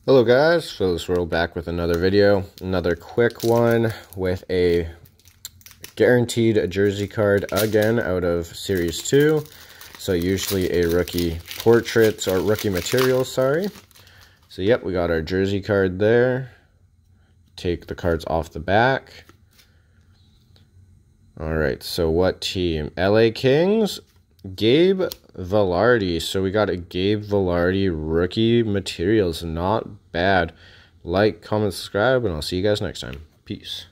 Hello guys, Phil's World back with another video. Another quick one with a guaranteed jersey card again out of Series 2. So usually a rookie portraits or rookie materials, sorry. So yep, we got our jersey card there. Take the cards off the back. Alright, so what team? LA Kings, Gabe Vilardi. So we got a Gabe Vilardi rookie materials. Not bad. Like, comment, subscribe, and I'll see you guys next time. Peace.